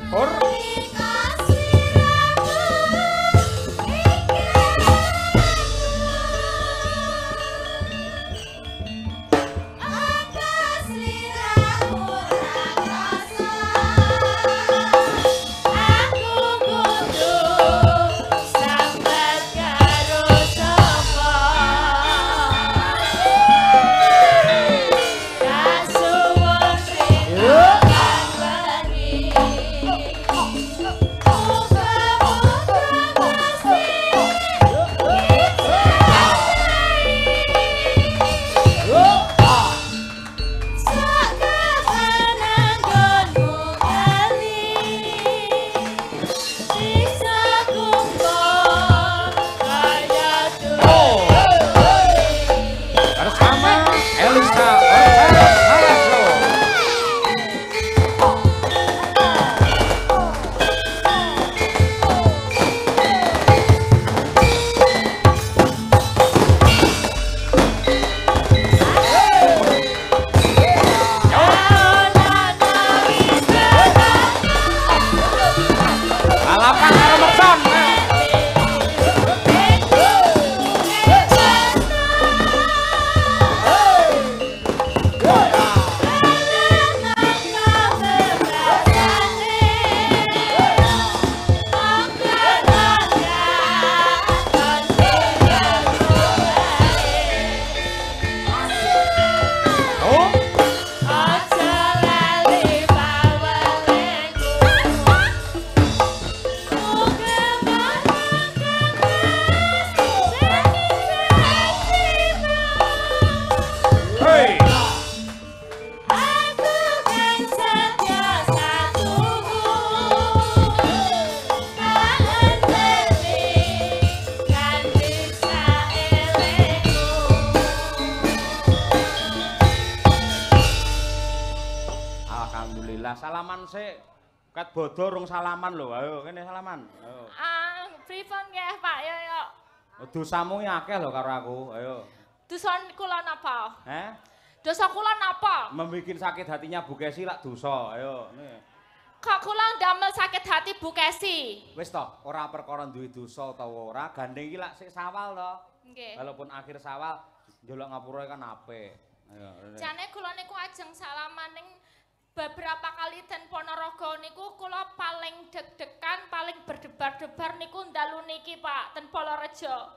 Salaman sik. Ket bodo rung salaman lho. Ayo kene salaman. Ayo. Pripun nggih, Pak? Yo. Dosamu akeh lho karo aku. Ayo. Dosa kula napa? Dosa kula napa? Membikin sakit hatinya Bu Kesi lak dosa. Ayo, nih. Kok kula ndamel sakit hati Bu Kesi? Wis to, ora perkara duwe dosa utawa ora, gandeng iki lak sik sawal to. Nggih. Walaupun akhir sawal ndelok ngapura kan apik. Ayo. Jane kula niku ajeng salaman ning beberapa kali ten Ponorogo niku kula paling deg-degan, paling berdebar-debar niku ndalu niki Pak, ten Polorejo.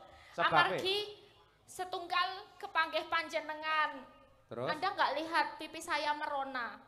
Amargi setunggal kepanggih panjenengan. Terus? Anda nggak lihat pipi saya merona.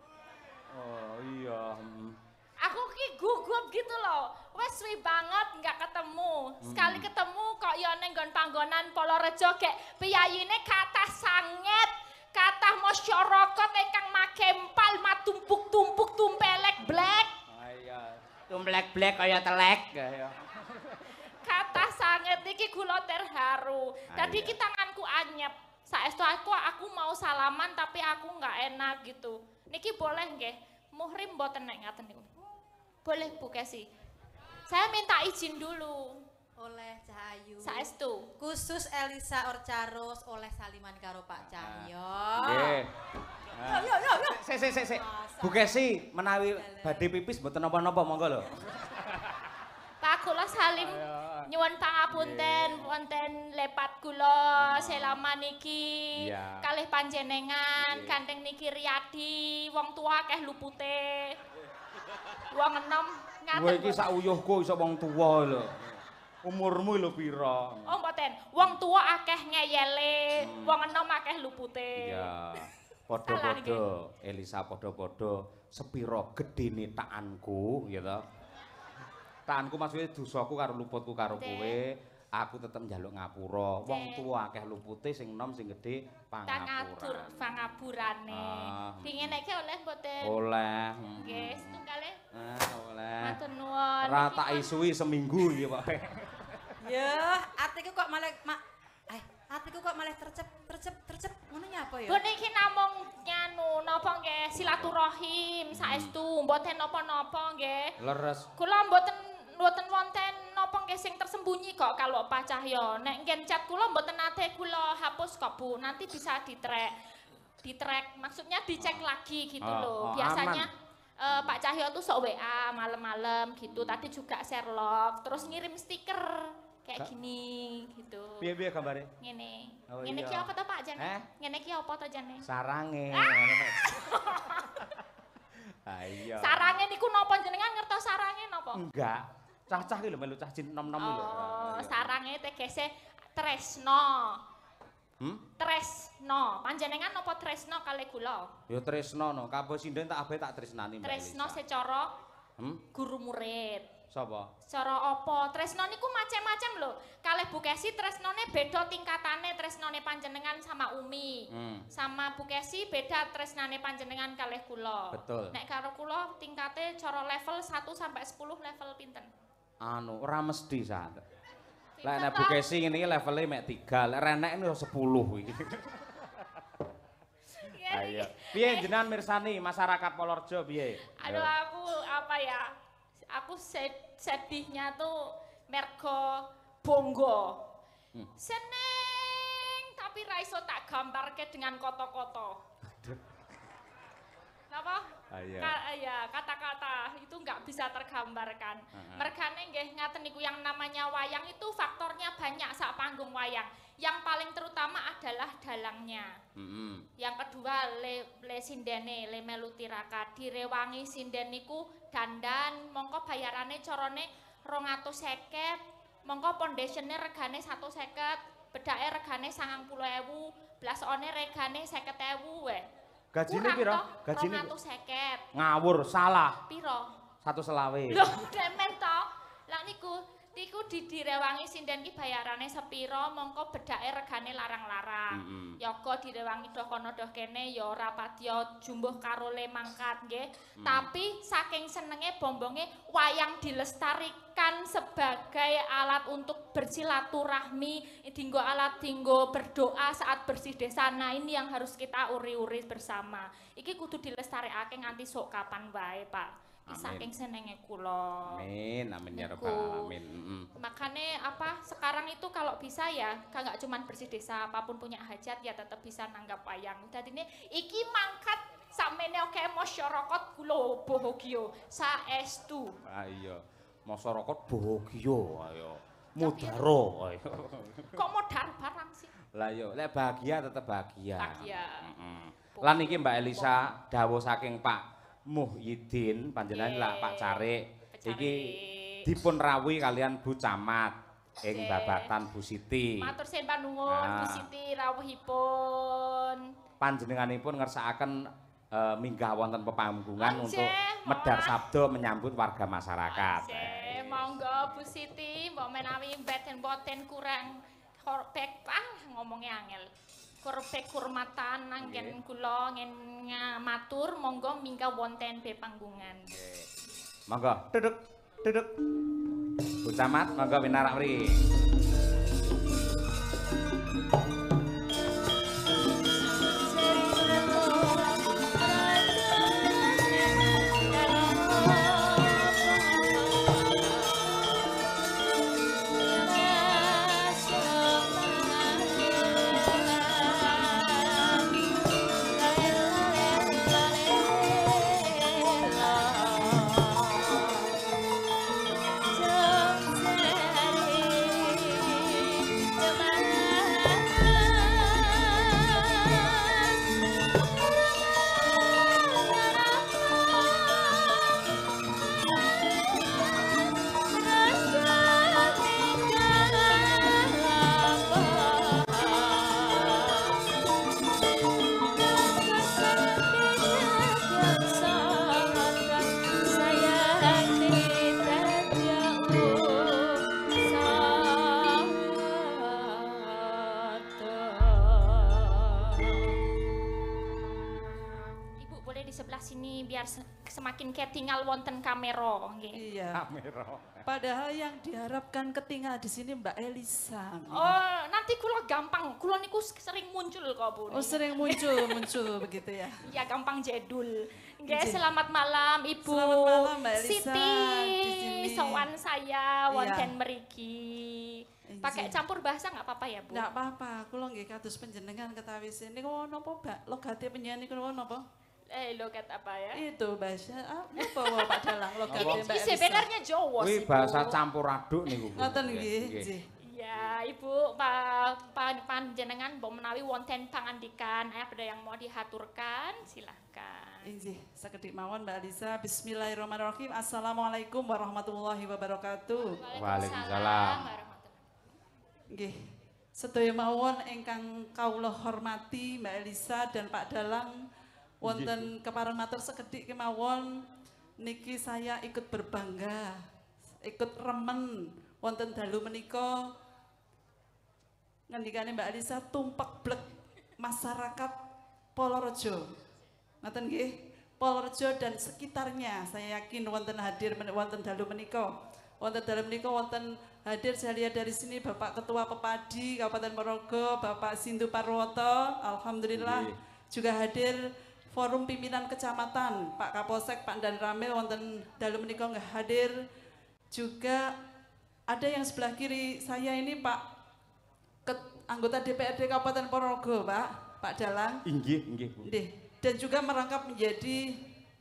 Oh iya. Aku ki gugup gitu loh. Wes suwi banget nggak ketemu. Sekali ketemu kok ya ning nggon panggonan Polorejo kek piyayine kathah sanget. Kathah masyarakat ingkang make empal matumpuk-tumpuk tumpelek blek. Ah iya, tumplek-blek kaya telek kaya. Kathah sanget niki kula terharu. Tadi ki tanganku anyep. Saestu aku mau salaman tapi aku nggak enak gitu. Niki boleh nggih? Muhrim mboten nek ngaten niku. Boleh Bu Kesi. Saya minta izin dulu. Oleh Cahayu. Saestu. Khusus Elisa Orcaros oleh saliman karo Pak Cahyo. Nggih. Yo. Sik. Bu Kesi menawi badhe pipis mboten napa-napa monggo lho. Pak kula salim nyuwun pangapunten wonten lepat kula selama niki kalih panjenengan gandeng niki Riyadi wong tua akeh lupute. Wong enom ngaten. Kowe iki sak uyuhku iso wong tuwa lho. Umurmu lho pira? Oh mboten, wong tua akeh ngeyele, wong enom akeh lupute. Iya. Padha-padha Elisa padha-padha sepira gedene taanku ya to. Taanku maksudnya dosaku karo luputku karo kowe, aku tetep njaluk ngapura. Wong tua akeh lupute sing enom sing gedhe pangapuran. Pangaburane. Pingin iki oleh mboten? Oleh. Nggih, setunggale. Oleh. Matur nuwun. Ora tak isui seminggu iki, Pak. Ya, atiku kok malah atiku kok malah tercep ngono nyapa ya? Bu niki namung nyanu napa nggih silaturahim saestu mboten napa-napa nggih. Leres. Kula mboten wonten napa nggih sing tersembunyi kok kalau Pak Cahyo. Nek ngen chat kula mboten nate kula hapus kok Bu, nanti bisa di track maksudnya dicek lagi gitu loh. Biasanya Pak Cahyo tuh sok WA malam-malam gitu. Tadi juga Sherlock, terus ngirim stiker kayak gini gitu. Piye gambare? Ngene. Oh, Ngene iya. ki apa to Pak jane? Ngene ki apa to jane? Sarange. Ah iya. Sarange niku napa jenengan ngertos sarange napa? Enggak. Cah-cah ki lho melu cah cin nom-nom lho. Oh, sarange tegese tresno. Tresno. Panjenengan napa tresno kalih kula? Ya tresno no, kabeh sinden tak abe tak tresnani Mbak Tresno Elisa. secara guru murid. Sapa? Cara apa? Tresno niku macam-macam lho. Kalih Bu Kesi tresnone beda tingkatane tresnone panjenengan sama Umi. Sama Bu Kesi beda tresnane panjenengan kalih kula. Betul. Nek karo kula tingkate cara level 1 sampai 10 level pinten? Anu, ora mesti san. Lah nek Bu Kesi ngene iki levele mek 3, lek renek niku 10 iki. Ayo. Piye jenengan mirsani masyarakat Polorjo piye? Aduh aku apa ya? Aku sedihnya tuh mergo bonggo. Seneng tapi ra iso tak gambarke dengan koto-koto. Napa? Ya kata-kata itu nggak bisa tergambarkan. Mergane nggih ngaten niku yang namanya wayang itu faktornya banyak sak panggung wayang. Yang paling terutama adalah dalangnya. Yang kedua le sindene, le melu tiraka. Direwangi sinden niku dandan, mongko bayarane carane 250, mongko pondasione regane 150, bedake regane 90.000, blasone regane 50.000 wae. Gajine piro? Gajine 250. Ngawur, salah. Piro? 120. Loh, demen to. Lah niku direwangi sinden ki bayarane sepiro, mongko bedake regane larang-larang. Yoga direwangi doh kono doh kene ya ora padya jumbuh karo le mangkat nggih. Tapi saking senenge bombonge wayang dilestarikan sebagai alat untuk bersilaturahmi, dinggo alat dinggo berdoa saat bersih desa. Nah, ini yang harus kita uri-uri bersama. Iki kudu dilestarikake nganti sok kapan wae, Pak. Saking senenge kula. Amin, amin ya rabbal alamin. Makanya apa sekarang itu kalau bisa ya nggak cuman bersih desa, apapun punya hajat ya tetap bisa nanggap wayang. Dadine iki mangkat samene oke masyarakat kula bahagia saestu. Ah iya. Masyarakat bahagia ayo. Mudaro ayo. Kok modar barang sih? Lah yo, lek bahagia tetep bahagia. Bahagia. Lan iki Mbak Elisa dawuh saking Pak Muhyiddin panjenengan lah Pak Carik iki dipun rawuhi kalian Bu Camat ing babatan Bu Siti. Matur sembah panuwun Bu Siti rawuhipun. Panjenenganipun ngersakaken minggah wonten pepanggungan untuk medhar sabda menyambut warga masyarakat. Monggo Bu Siti, mbok menawi mboten kurang korbek ngomongnya angel. Korbek kurmatan nanggen kula ngen matur monggo minggah wonten pepanggungan. Monggo duduk. Bu Camat monggo pinarak mriki. Semakin ketinggal wonten kamera nggih. Iya. Kamera. Padahal yang diharapkan ketinggal di sini Mbak Elisa. Oh, nanti kula gampang. Kula niku sering muncul kok, Bu. Oh, sering muncul begitu ya. Iya, gampang jedul. Nggih, selamat malam Ibu. Selamat malam Mbak Elisa. Siti, di sini. sowan saya wonten mriki. Pakai campur bahasa nggak apa-apa ya, Bu? Nggak apa-apa, kula nggih kados panjenengan ketawi sini niku napa, Mbak? Logate penyanyi niku napa? Logat apa ya? Itu bahasa apa Pak Dalang logatnya Mbak Ini Elisa? sebenarnya Jawa Kuwi sih, Bu. bahasa campur aduk niku. Bu. Ngoten Nggih, nggih. nggih. Nggih. Ya, Ibu, panjenengan mbok menawi wonten pangandikan, ada yang mau dihaturkan, silahkan. Injih, sakedhik mawon Mbak Elisa. Bismillahirrahmanirrahim. Assalamualaikum warahmatullahi wabarakatuh. Waalaikumsalam. warahmatullahi. Nggih. Sedaya mawon ingkang kawula hormati Mbak Elisa dan Pak Dalang wonten kepareng matur sekedhik kemawon niki saya ikut berbangga, ikut remen wonten dalu menika ngendikane Mbak Elisa tumpak blek masyarakat Polorejo. Ngoten nggih, Polorejo dan sekitarnya saya yakin wonten hadir wonten dalu menika. Wonten dalu menika wonten hadir saya lihat dari sini Bapak Ketua Pepadi Kabupaten Ponorogo, Bapak Sindu Parwoto, alhamdulillah juga hadir forum pimpinan kecamatan, Pak Kapolsek, Pak Dan Ramil wonten dalu menika nggak hadir. Juga ada yang sebelah kiri saya ini Pak anggota DPRD Kabupaten Ponorogo, Pak Dalang. Inggih, inggih, Bu. Nggih. Dan juga merangkap menjadi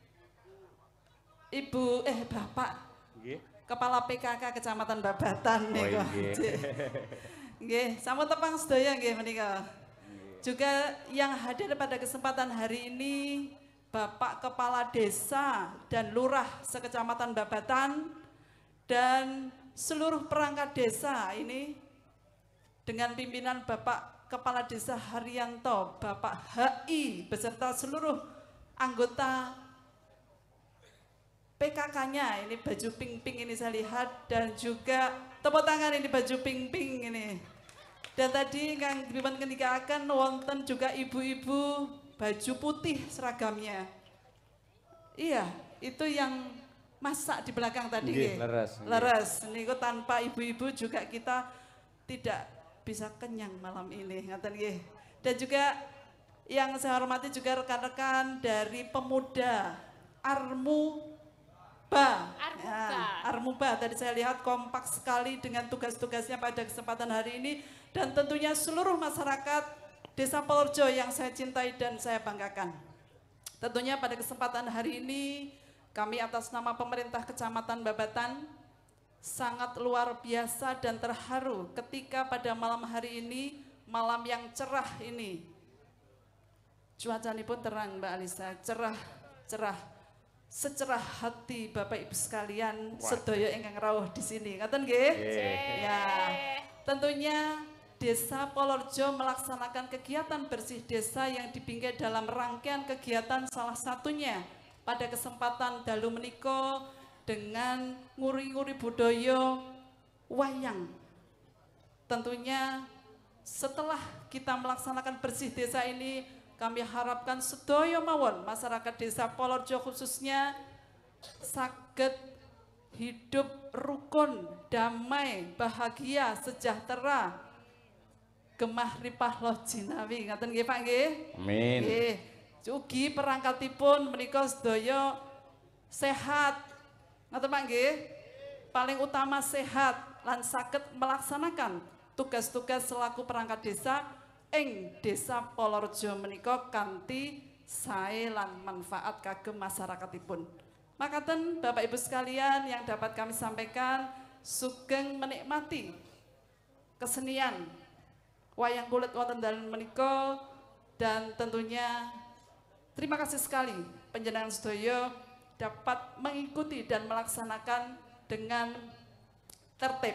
Bapak Nggih. Kepala PKK Kecamatan Babatan Oh, niku. nggih. Nggih, sampun tepang sedaya nggih menika. Juga yang hadir pada kesempatan hari ini Bapak Kepala Desa dan Lurah sekecamatan Babatan dan seluruh perangkat desa ini dengan pimpinan Bapak Kepala Desa Haryanto, Bapak HI beserta seluruh anggota PKK-nya, ini baju pink-pink ini saya lihat, dan juga tepuk tangan ini baju pink-pink ini. Dan tadi Kang Griban ketika akan wonten juga ibu-ibu baju putih seragamnya. Iya, itu yang masak di belakang tadi. Nggih, leres. Leres, niku tanpa ibu-ibu juga kita tidak bisa kenyang malam ini, ngaten nggih. Dan juga yang saya hormati juga rekan-rekan dari pemuda Armuba. Armuba tadi saya lihat kompak sekali dengan tugas-tugasnya pada kesempatan hari ini dan tentunya seluruh masyarakat Desa Polorejo yang saya cintai dan saya banggakan. Tentunya pada kesempatan hari ini kami atas nama pemerintah Kecamatan Babatan sangat luar biasa dan terharu ketika pada malam hari ini, malam yang cerah ini. Cuacanya pun terang Mbak Alisa, cerah, secerah hati Bapak Ibu sekalian, sedaya ingkang rawuh di sini. Ngaten nggih? Ya. Tentunya Desa Polorejo melaksanakan kegiatan bersih desa yang dibingkai dalam rangkaian kegiatan salah satunya pada kesempatan dalu menika dengan nguri-nguri budaya wayang. Tentunya setelah kita melaksanakan bersih desa ini, kami harapkan sedaya mawon masyarakat Desa Polorejo khususnya saged hidup rukun, damai, bahagia, sejahtera, gemah ripah loh jinawi. Ngaten nggih Pak nggih? Amin. Nggih. Ugi perangkatipun menika sedaya sehat. Ngaten Pak nggih? Paling utama sehat lan saged melaksanakan tugas-tugas selaku perangkat desa ing Desa Polorejo menika kanthi sae lan manfaat kagem masyarakatipun. Makaten Bapak Ibu sekalian yang dapat kami sampaikan, sugeng menikmati kesenian wayang kulit wonten dalem menika dan tentunya terima kasih sekali panjenengan sedaya dapat mengikuti dan melaksanakan dengan tertib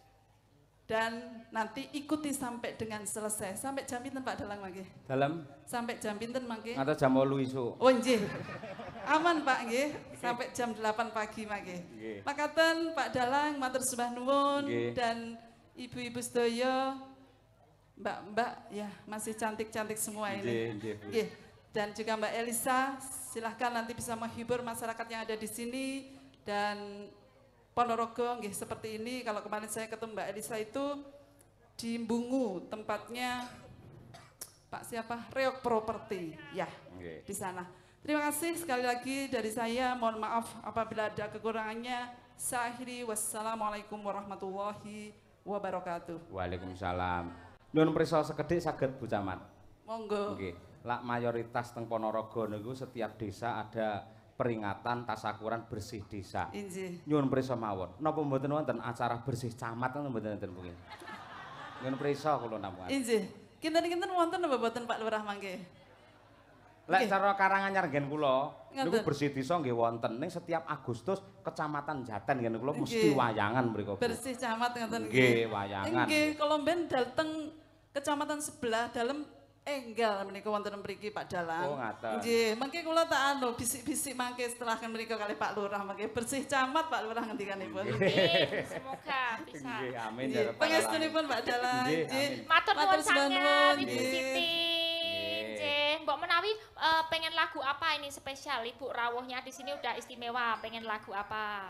dan nanti ikuti sampai dengan selesai. Sampai jam pinten Pak Dalang mangke? Dalam Sampai jam pinten mangke? atau jam 8 isuk. Oh nggih. Aman Pak nggih, sampai jam 8 pagi mangke. Nggih. Makaten Pak Dalang matur sembah nuwun Nggih. dan ibu-ibu sedaya, Mbak-mbak ya masih cantik-cantik semua ini. Nggih, nggih, Bu. Nggih. Dan juga Mbak Elisa, silahkan nanti bisa menghibur masyarakat yang ada di sini dan Ponorogo nggih seperti ini. Kalau kemarin saya ketemu Mbak Elisa itu di Bungu, tempatnya Pak siapa? Reok Property. Ya, Nggih. di sana. Terima kasih sekali lagi dari saya. Mohon maaf apabila ada kekurangannya. Saya akhiri, wassalamualaikum warahmatullahi wabarakatuh. Waalaikumsalam. Nyuwun prisa sekedhik saged Bu Camat. Monggo. Nggih. Lak mayoritas teng Ponorogo niku setiap desa ada peringatan tasakuran bersih desa. Inggih. Nyuwun prisa mawon. Napa mboten wonten acara bersih camat ngoten mboten wonten mungkin. Nyuwun prisa kula namung. Inggih. Kinten-kinten wonten napa mboten Pak Lurah mangke? Lek cara Karanganyar ngen kula niku Ngoten. bersih desa nggih wonten ning setiap Agustus Kecamatan Jaten ngen kula mesti Nggih. wayangan mriku. Bersih camat ngoten Nggih, wayangan. Nggih, kalau mben dateng kecamatan sebelah dalem enggal menika wonten mriki Pak Dalang. Oh, ngaten. Nggih, mangke kula tak anu bisik-bisik mangke setelah kan mriku kali Pak Lurah mangke bersih camat Pak Lurah ngendikanipun. Amin, semoga bisa. Nggih, amin. Nggih, pangestunipun Pak Dalang. Nggih, Nggih. amin. Matur nuwun Matur sembah sangat nuwun, Ibu nggih. Siti. Nggih, Mbok menawi pengen lagu apa ini spesial Ibu rawuhnya di sini udah istimewa. Pengen lagu apa?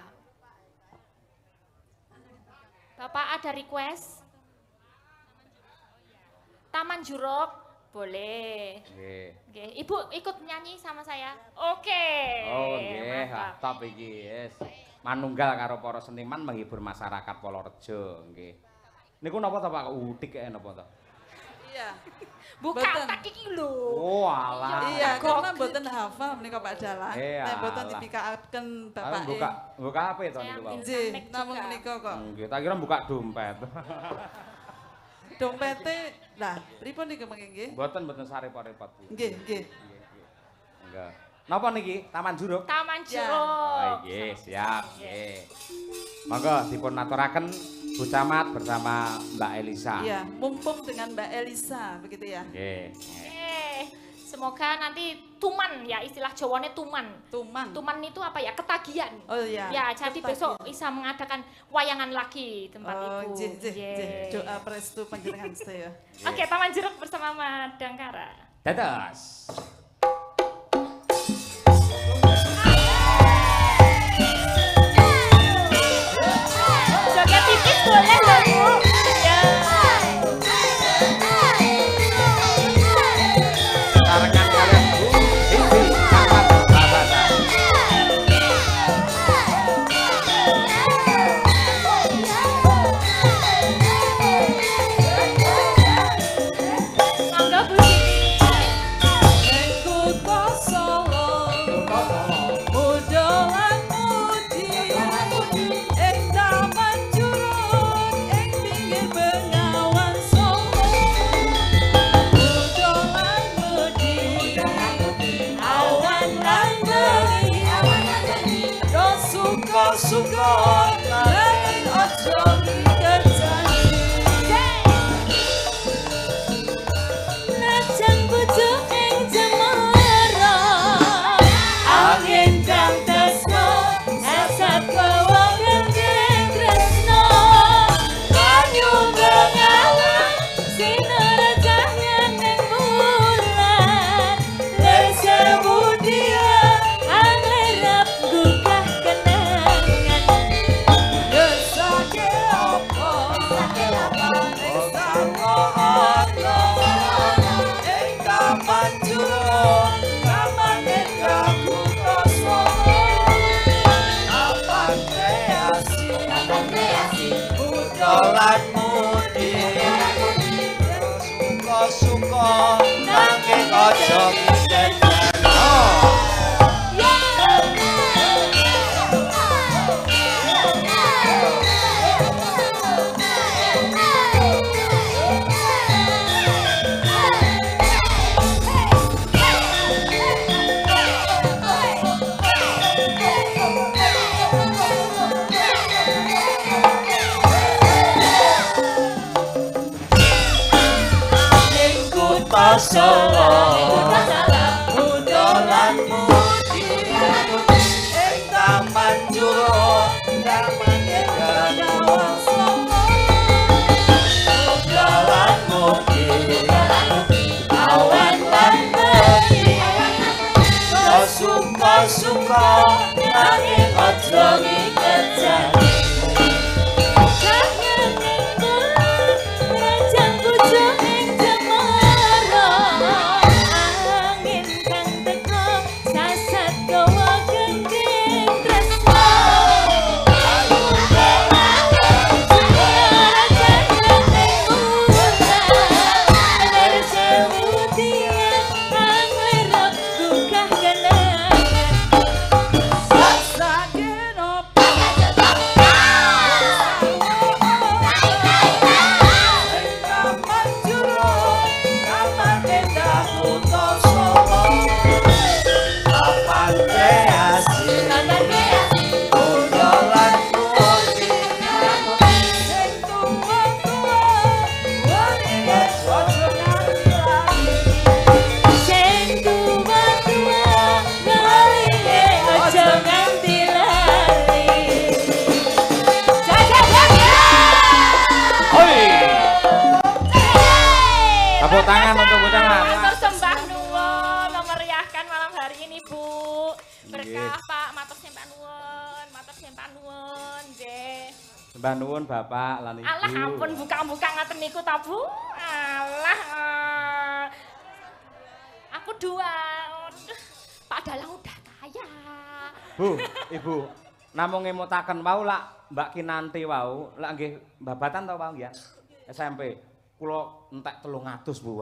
Bapak ada request? Taman Juruk? Boleh. Nggih. Nggih, Ibu ikut nyanyi sama saya? Oke. Oh nggih, mantap. top iki yes. Manunggal karo para seniman menghibur masyarakat Polorejo nggih. Niku napa to Pak utik kae napa to? Iya. Buka Boten. tak iki lho. Oh alah. Iya, Kok- karena mboten hafal menika Pak Dalang. Nek mboten alah. dipikaaken Tapi Bapak. buka apa to Saya niku Pak? ambil. Nggih, Nek namun juga. menika kok. Nggih, tak kira buka dompet. Dompete lah, pripun niku mangke nggih? Mboten sarepot-repot Bu. Nggih, nggih. Enggak. Napa niki? Taman Juruk? Taman Ya. Juruk. Oh nggih, siap nggih. Monggo dipun aturaken Bu Camat bersama Mbak Elisa. Iya, mumpung dengan Mbak Elisa begitu ya. Nggih. Semoga nanti tuman ya istilah Jawanya tuman. Tuman. Tuman itu apa ya? Ketagihan. Oh iya. Ya, jadi Ketagihan. besok bisa mengadakan wayangan lagi tempat Oh, Ibu. nggih, nggih, Nggih. nggih. Doa prestu panjenengan sedaya. Oke, Taman Juruk bersama Madangkara. Dados. Joget tipis boleh loh, Bu. Ya. Sarengan kalian Bu Siti Camat Babasa. Monggo Bu Siti. Ing kutha Solo, muda lan mudi, ing taman Juruk, ing pinggir Bengawan Solo. Muda lan mudi, awan lan bengi, do suka-suka, nanging ojo mikir janji. Najan bojo ing Jemara, angin kang tresno, asap bawa genggeng tresno. Banyu bengawan, sinar cahya ning bulan. Lesewu dia, anglerap gugah kenangan. Desake apa? Ing sarwa ana, ing taman Juruk, taman ingkang kutha Solo. Taman kreasi, muda lan mudi, suka-suka, nanging aja mikir ing kutha Solo. Muda lan mudi, ing taman Juruk, taman Bengawan Solo. Muda lan mudi, awan lan bengi, do suka-suka, nanging ojo mikir janji. Jangan ninggal, rajan bojo ing Jemara. Angin kang teka, sasat gawa genggeng tresno. Banyu bengawan, sinar cahya ning bulan. Lesewu dia, matur sembah nuwun, matur sembah nuwun, nggih. Sembah nuwun Bapak lan Ibu. Alah ampun buka-buka ngaten niku ta, Bu. Alah. Aku dua. Pak Dalang udah kaya. Bu, Ibu, namung ngemutaken wau lak Mbak Kinanti wau, lak nggih babatan ta wau ya? SMP. Kula entek 300 Bu.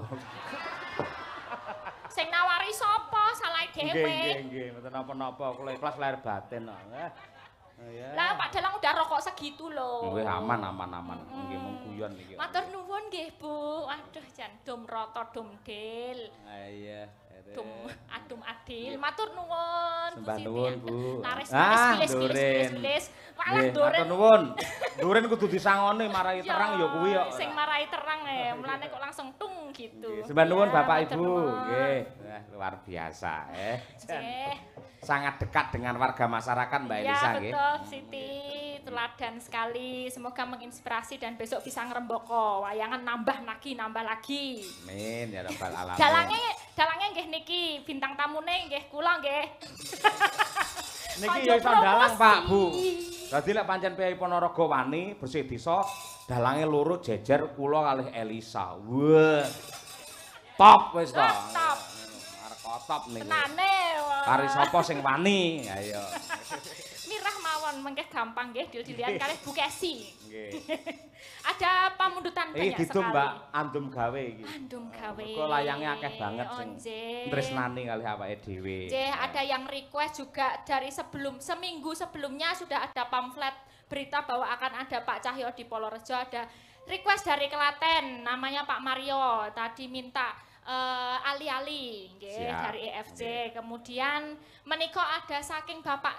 Sing nawari sapa? Salah dhewe. Nggih, mboten napa-napa, kula ikhlas lahir batin kok. Ya. Lah Pak Dalang udah rokok segitu loh. Nggih aman. Nggih mung guyon iki. Matur nuwun nggih, Bu. Aduh jan dom rata dom del. Ha iya. Dum adum adil. Matur nuwun. Sembah nuwun, Bu. Laris Duren. bilis. Walah Nggih, duren. matur nuwun. Duren kudu disangoni marai Ya, terang ya kuwi kok. Sing marai terang mulane kok langsung tung gitu. Nggih, sembah nuwun Ya, Bapak matur Ibu. nuwun. Nggih, luar biasa Nggih. Sangat dekat dengan warga masyarakat Mbak Elisa Ya nggih. betul Siti, teladan sekali. Semoga menginspirasi dan besok bisa ngrembaka wayangan nambah lagi. Amin ya rabbal alamin. Dalange nggih niki bintang tamune nggih kula nggih. Niki Ojo ya iso dalang Pak Bu. promosi. Dadi lek pancen Piyai Ponorogo wani bersih desa, dalange loro jejer kula kalih Elisa. Wah. Top wis to. Top. Arep top niku. Tenane. Kari sapa sing wani? Ayo. Mirah mawon mengke gampang nggih dil-dilian kalih Bu Kesi. Nggih. Ada pamundutan Iki banyak didum sekali. Mbak andum gawe iki. Andum gawe. Kok layange akeh banget sing Onje. tresnani kalih awake dhewe. Ada yang request juga dari seminggu sebelumnya sudah ada pamflet berita bahwa akan ada Pak Cahyo di Polorejo. Ada request dari Klaten, namanya Pak Mario. Tadi minta ali-ali nggih, Siap. dari EFC. Kemudian menika ada saking Bapak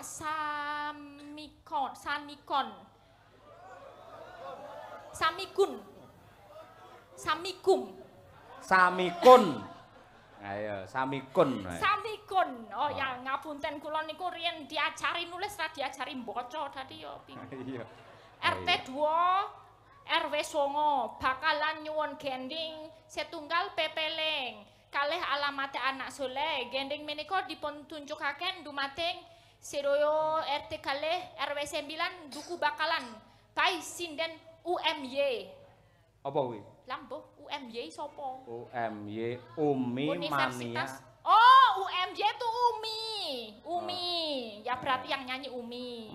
Samikun. Ayo, Samikun. Samikun. Oh ya ngapunten kula niku riyen diajari nulis ra diajari mbaca dadi ya bingung. Iya. RT 2 RW Songo bakalan nyuwun gending setunggal pepeling kalih alamate anak soleh gending menika dipun tunjukaken dumateng Sedoyo RT kalih RW 9 duku bakalan by sinden UMY. Apa kuwi? Lambo UMY sapa? UMY Umi Mania. Oh, UMY itu Umi. Ya berarti yang nyanyi Umi.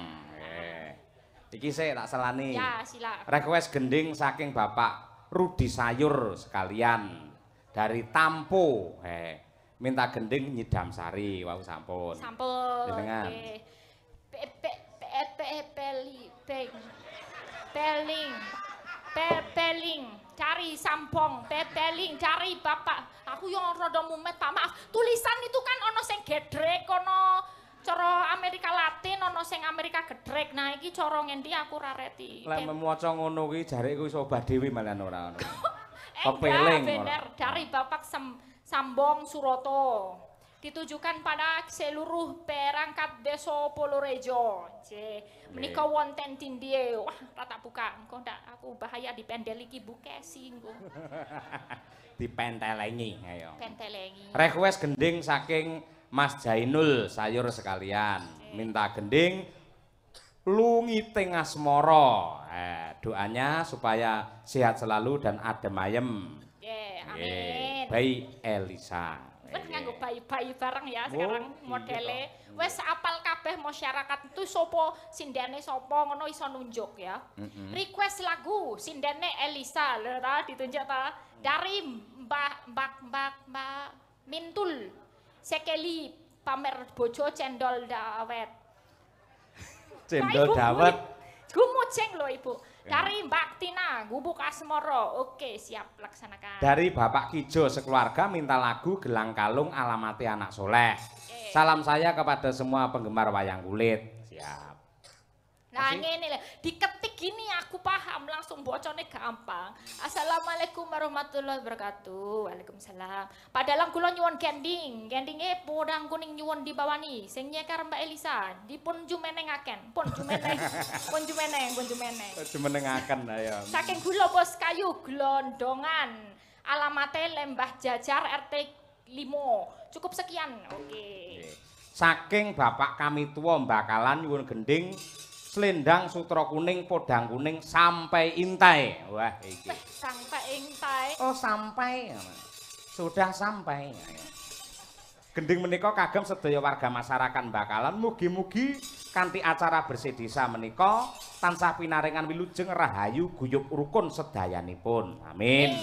Iki sik tak selani. Ya, silakan. Request gending saking Bapak Rudi Sayur sekalian dari Tampo. Minta gending Nyidam Sari, wau sampun. Sampun. Jenengan. Pepeling, cari sampong, pepeling, cari bapak. Aku yang rada mumet, Pak maaf. Tulisan itu kan ono sing gedrek, ono cara Amerika Latin, ono sing Amerika gedrek. Nah, iki cara ngendi aku ra reti. Lek memuaca ngono kuwi jare iku iso obah dhewe malah ora ono. Enggak, bener. Dari Bapak Sambong Suroto. Ditujukan pada seluruh perangkat desa Polorejo. Menika wonten tindie. Wah, tak buka. Engko ndak aku bahaya dipendel iki Bu Kesi engko. Dipentelengi, ayo. Pentelengi. Request gending saking Mas Jainul Sayur sekalian. Minta gending lungiting asmara. Doanya supaya sehat selalu dan adem ayem. Amin. Bayi Elisa. Wes nganggo bayi-bayi bareng ya sekarang modele. Wes apal kabeh masyarakat itu sopo sindene sopo ngono iso nunjuk ya. Request lagu sindene Elisa lho ta ditunjuk ta dari Mbak Mintul Sekeli pamer bojo cendol dawet. Cendol dawet. Gumuceng lho Ibu. Dari Mbak Tina, Gubuk Asmoro. Oke, siap laksanakan. Dari Bapak Kijo sekeluarga minta lagu Gelang Kalung Alamati Anak Soleh. Salam saya kepada semua penggemar wayang kulit. Siap. Nah, ini lho, diketik gini aku paham langsung bocone gampang. Assalamualaikum warahmatullahi wabarakatuh. Waalaikumsalam. Padahal kula nyuwun gending. Gendinge podang kuning nyuwun dibawani. Sing nyekar Mbak Elisa dipun jumenengaken. Pun jumeneng. Pun Jumenengaken ayo. Saking gula bos kayu glondongan. Alamate Lembah Jajar RT 5. Cukup sekian. Oke. saking bapak kami tua bakalan nyuwun gending selendang sutra kuning podang kuning sampai intai. Wah iki. Sampai intai. Oh sampai. Sudah sampai. Gending menika kagem sedaya warga masyarakat bakalan mugi-mugi kanthi acara bersih desa menika tansah pinaringan wilujeng rahayu guyub rukun sedayanipun. Amin.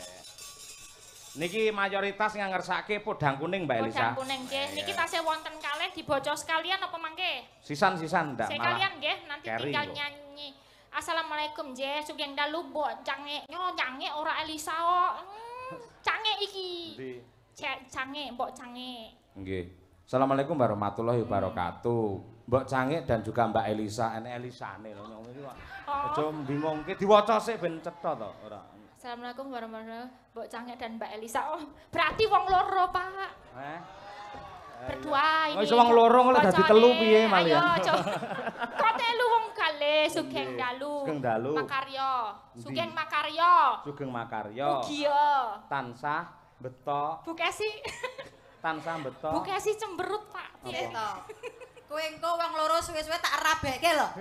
Niki mayoritas yang ngersake podang kuning Mbak Elisa. Podang kuning nggih. Niki tasih wonten kalih dibaca sekalian apa mangke? Sisan-sisan ndak malah. Sekalian nggih, nanti tinggal kok. nyanyi. Assalamualaikum nggih, sugeng dalu mbok cange. Nyo cange ora Elisa kok. Cange iki. Ndi? Cange, mbok cange. Nggih. Assalamualaikum warahmatullahi wabarakatuh. Mbok Cange dan juga Mbak Elisa, enek Elisane lho ngomong iki kok. Aja bingungke diwaca sik ben cetha to, ora. Assalamualaikum warahmatullahi wabarakatuh. Mbok Cange dan Mbak Elisa. Oh, berarti wong loro, Pak. Berdua ini. Oh, iso wong loro kok dadi telu piye malian. Ayo, kok telu wong kalih sugeng dalu. Sugeng dalu. Makarya. Sugeng makarya. Sugeng makarya. Mugia. Tansah beto. Bu Kesi. Tansah beto. Bu Kesi cemberut, Pak. Piye to? Kowe engko wong loro suwe-suwe tak rabekke lho.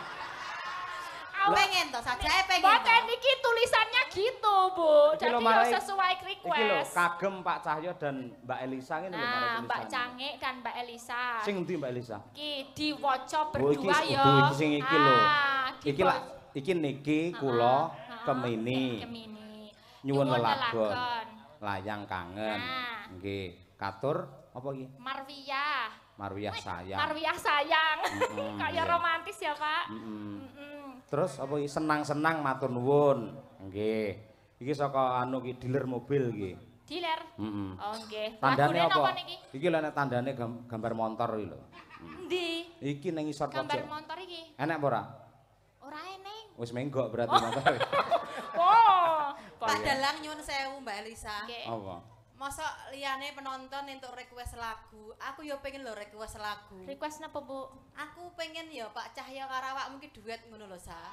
Pengen to, sajae pengen. Mboten niki tulisannya gitu, Bu. Iki Jadi lho, ya Mare. sesuai Iki lho request. kagem Pak Cahyo dan Mbak Elisa ngene lho Mare Nah, tulisannya. Mbak Cange dan Mbak Elisa. Sing endi Mbak Elisa? Iki diwaca Oh, iki berdua ya. iki sing iki lho. Iki lah. lah iki niki kula Kemini. Kemini. Nyuwun lelagon. lelagon. Layang kangen. Nah. Nggih. Katur apa iki? Marwiyah. Marwiyah sayang. Marwiyah sayang. Kayak iya. romantis ya, Pak. Terus apa iki senang-senang matur nuwun. Nggih. Iki saka anu ki dealer mobil iki. Dealer. Heeh. Oh, nggih. Tandane Lagune apa? napa niki? Iki lho nek tandane gambar motor iki lho. Endi? Iki ning isor Gambar pojok. motor iki. Enek apa ora? Ora eneng. Wis menggok berarti motor. Oh. Pak Dalang nyuwun sewu Mbak Elisa. Nggih. Apa? Mosok liyane penonton entuk request lagu. Aku ya pengen lho request lagu. Request napa, Bu? Aku pengen ya Pak Cahyo karo awakmu ki duet ngono lho, Sa.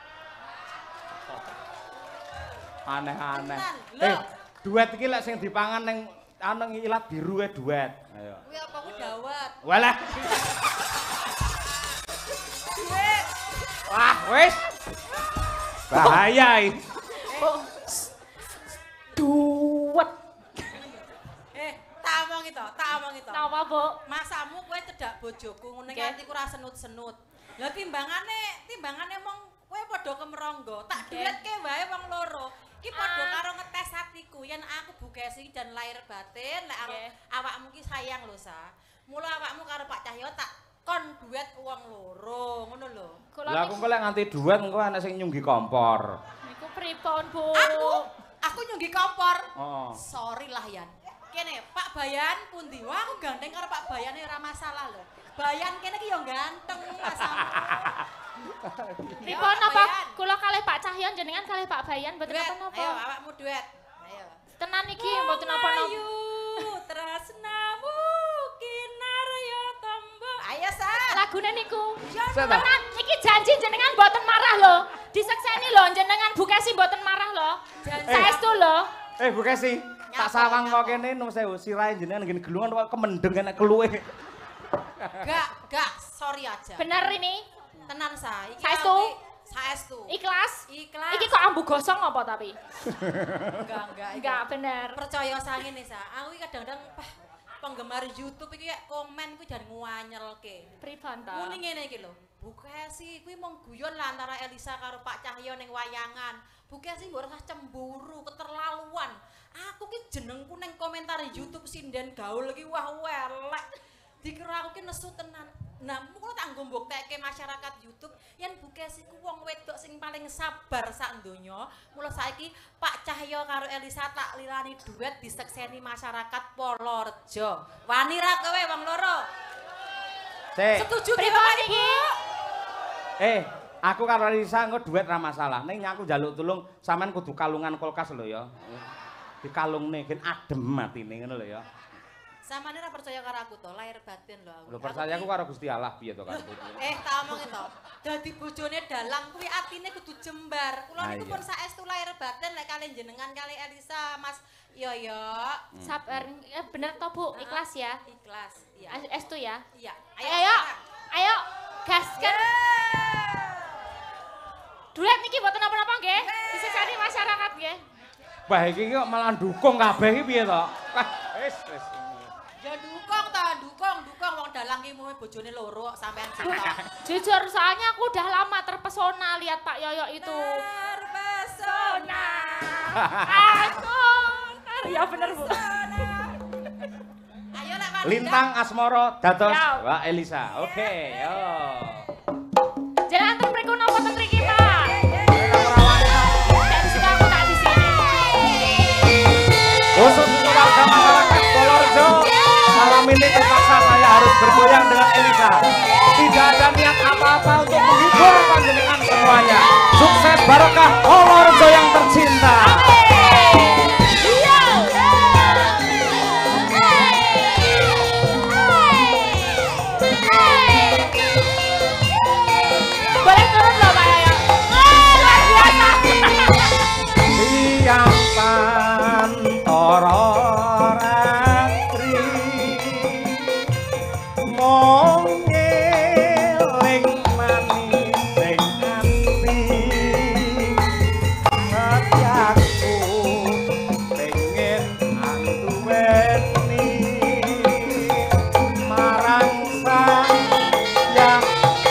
Aneh-aneh. Tenan, lho. Duet iki lek sing dipangan ning anu ilat biru duet. Ayo. Kuwi apa ku dawet. Walah. Duet. Wah, wis. Bahaya iki. Duet. Tak omong itu. Napa, Bu? Masamu kowe cedak bojoku ngene Nggih. nganti ku ra senut-senut. Lah timbangane mong kowe padha kemronggo. Tak Nggih. duetke wae wong loro. Ki padha Ah. karo ngetes hatiku yen aku Bu Kesi dan lahir batin lek Nggih. awakmu ki sayang lho Sa. Mula awakmu karo Pak Cahyo tak kon duet wong loro ngono lho. Kula Lah aku kok lek nganti duet engko ana sing nyunggi kompor. niku pripun, Bu? Aku nyunggi kompor. Oh. Sorry lah Yan. Kene Pak Bayan pundi? Wah aku gandeng karo Pak Bayan ora masalah lho. Bayan kene ki yo ganteng masamu. Pripun napa? Kula kalih Pak Cahyon jenengan kalih Pak Bayan mboten Duet. napa-napa. Ayo awakmu duet. Ayo. Tenan iki mboten napa-napa. Ayu tresnamu kinarya tombo. Ayo Sa. Lagune niku. Sa ta? Tenan iki janji jenengan mboten marah lho. Disekseni lho jenengan Bu Kesi mboten marah lho. Saestu lho. Bu Kesi, tak sawang kok kene nuwun sewu sirahe jenengan ngene gelungan kok kemendeng enek keluwe. Gak, sorry aja. Bener ini? Tenan Sa. Iki Saestu? aku- Saestu. Ikhlas? Ikhlas. Iki kok ambu gosong apa tapi? Enggak. Enggak bener. Percaya sange nih Sa. Aku iki kadang-kadang penggemar YouTube iki kayak komen kuwi jan nguanyelke. Pripun to? Muni ngene iki lho. Bu Kesi kuwi mung guyon lah antara Elisa karo Pak Cahyo ning wayangan. Bu Kesi mbok rasa cemburu, keterlaluan. Aku ki jenengku ning komentar YouTube sinden gaul iki wah elek. Dikira aku ki nesu tenan. Nah, mula tak nggo mbuktekke masyarakat YouTube yen Bu Kesi ku wong wedok sing paling sabar sak donya. Mula saiki Pak Cahyo karo Elisa tak lilani duet disekseni masyarakat Polorejo. Wani ra kowe wong loro? Cek. Setuju ki Pripun Bapak iki? Ibu? Aku karo Risa engko duet ra masalah. Ning aku njaluk tulung sampean kudu kalungan kulkas lho ya. Dikalungne gen adem matine ngono lho ya. Samane ora percaya karo aku to, lahir batin lho aku. Lho percaya aku karo Gusti Allah piye to karo bojo. Tak omong to. Dadi bojone dalang kuwi atine kudu jembar. Kula niku pun saestu lahir batin lek kali jenengan kali Elisa, Mas Yoyo. Sabar, bener toh Bu, ikhlas ya. Ikhlas. Iya. Estu ya. Iya. Ayo, gaskan. Dulet niki mboten napa-napa nggih. Disesani masyarakat nggih. Wah iki kok malah dukung kabeh iki piye to? Wah, wis. Ya dukung wong dalang ki mume bojone loro sampean cinta. Jujur soalnya aku udah lama terpesona lihat Pak Yoyo itu. Terpesona. Aku. Ya bener Bu. Ayo lek Pak. Lintang Asmoro dados Mbak Elisa. Oke, yo. Jangan ten mriku napa ten mriki Pak. Dan suka aku tak di sini. Khusus untuk warga masyarakat Polorejo, malam ini terpaksa saya harus bergoyang dengan Elisa. Tidak ada niat apa-apa untuk menghibur panjenengan semuanya. Sukses barokah Polorejo yang tercinta. Boleh turun loh Pak Yoyo. Luar biasa. Tiang pantoro ratri mong ngeling manis sing ati ngatiku pengen anduweni marang sang yang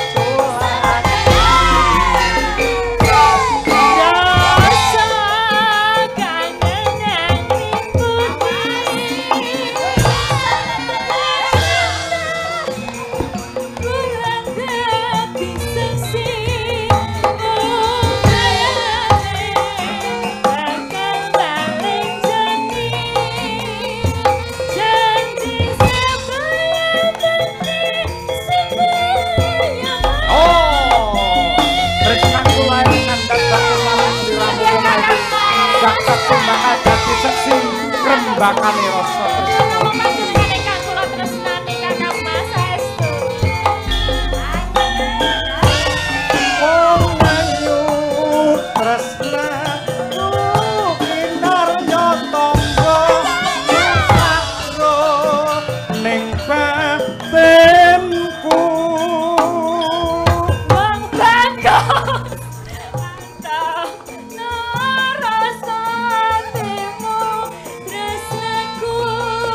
bakane rasa Tresnaku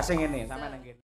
sing ngene, sampean nang kene.